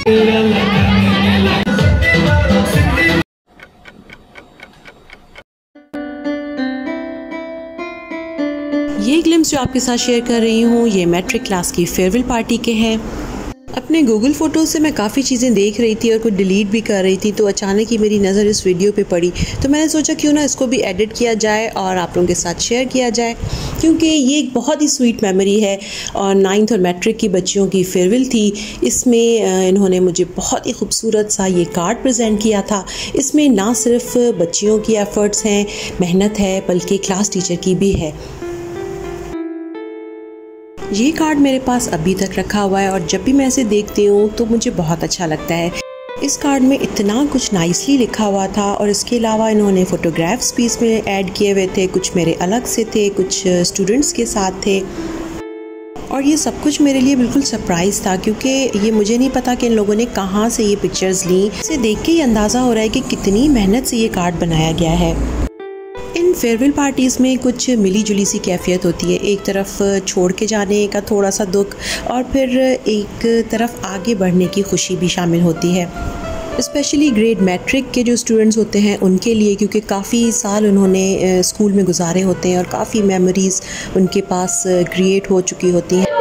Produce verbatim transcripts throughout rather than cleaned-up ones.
ये ग्लिम्स जो आपके साथ शेयर कर रही हूँ ये मैट्रिक क्लास की फेयरवेल पार्टी के हैं। अपने गूगल फ़ोटोज़ से मैं काफ़ी चीज़ें देख रही थी और कुछ डिलीट भी कर रही थी, तो अचानक ही मेरी नज़र इस वीडियो पे पड़ी, तो मैंने सोचा क्यों ना इसको भी एडिट किया जाए और आप लोगों के साथ शेयर किया जाए, क्योंकि ये एक बहुत ही स्वीट मेमोरी है। और नाइन्थ और मैट्रिक की बच्चियों की फेयरवेल थी। इसमें इन्होंने मुझे बहुत ही खूबसूरत सा ये कार्ड प्रेजेंट किया था। इसमें ना सिर्फ बच्चियों की एफ़र्ट्स हैं, मेहनत है, बल्कि क्लास टीचर की भी है। ये कार्ड मेरे पास अभी तक रखा हुआ है और जब भी मैं इसे देखती हूँ तो मुझे बहुत अच्छा लगता है। इस कार्ड में इतना कुछ नाइसली लिखा हुआ था और इसके अलावा इन्होंने फ़ोटोग्राफ्स भी इसमें ऐड किए हुए थे। कुछ मेरे अलग से थे, कुछ स्टूडेंट्स के साथ थे और ये सब कुछ मेरे लिए बिल्कुल सरप्राइज़ था, क्योंकि ये मुझे नहीं पता कि इन लोगों ने कहाँ से ये पिक्चर्स ली। इसे देख के ही अंदाज़ा हो रहा है कि कितनी मेहनत से ये कार्ड बनाया गया है। इन फेयरवेल पार्टीज़ में कुछ मिली जुली सी कैफियत होती है, एक तरफ छोड़ के जाने का थोड़ा सा दुख और फिर एक तरफ आगे बढ़ने की खुशी भी शामिल होती है। स्पेशली ग्रेड मैट्रिक के जो स्टूडेंट्स होते हैं उनके लिए, क्योंकि काफ़ी साल उन्होंने स्कूल में गुजारे होते हैं और काफ़ी मेमोरीज़ उनके पास क्रिएट हो चुकी होती हैं।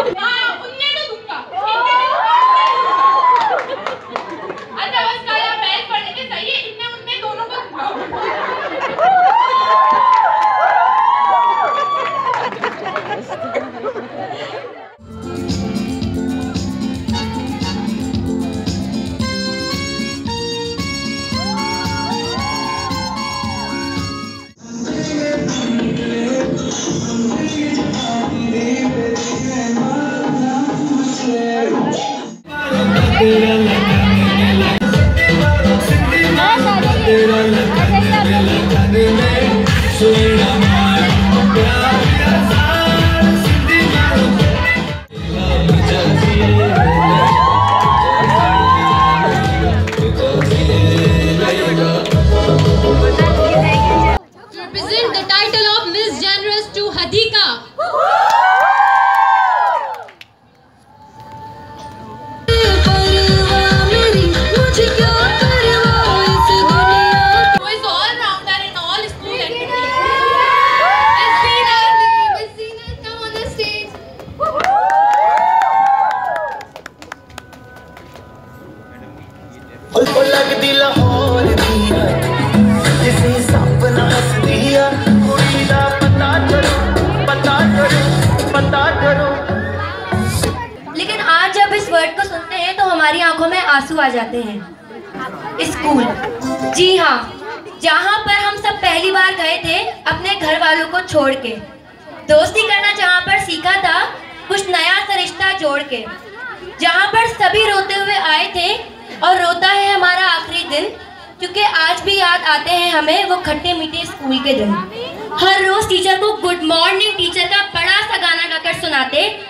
Present the title of Miss Generous to Hadika. Who is all rounder in all school activities. Miss Veena, Miss Veena, come on the stage. लेकिन आज जब इस वर्ड को सुनते हैं तो हमारी आंखों में आंसू आ जाते हैं। स्कूल, जी हाँ, जहाँ पर हम सब पहली बार गए थे अपने घर वालों को छोड़ के, दोस्ती करना जहाँ पर सीखा था, कुछ नया सा रिश्ता जोड़ के, जहाँ पर सभी रोते हुए आए थे और रोता है हमारा आखिरी दिन, क्योंकि आज भी याद आते हैं हमें वो खट्टे मीठे स्कूल के दिन। हर रोज टीचर को गुड मॉर्निंग टीचर का बड़ा सा गाना गाकर सुनाते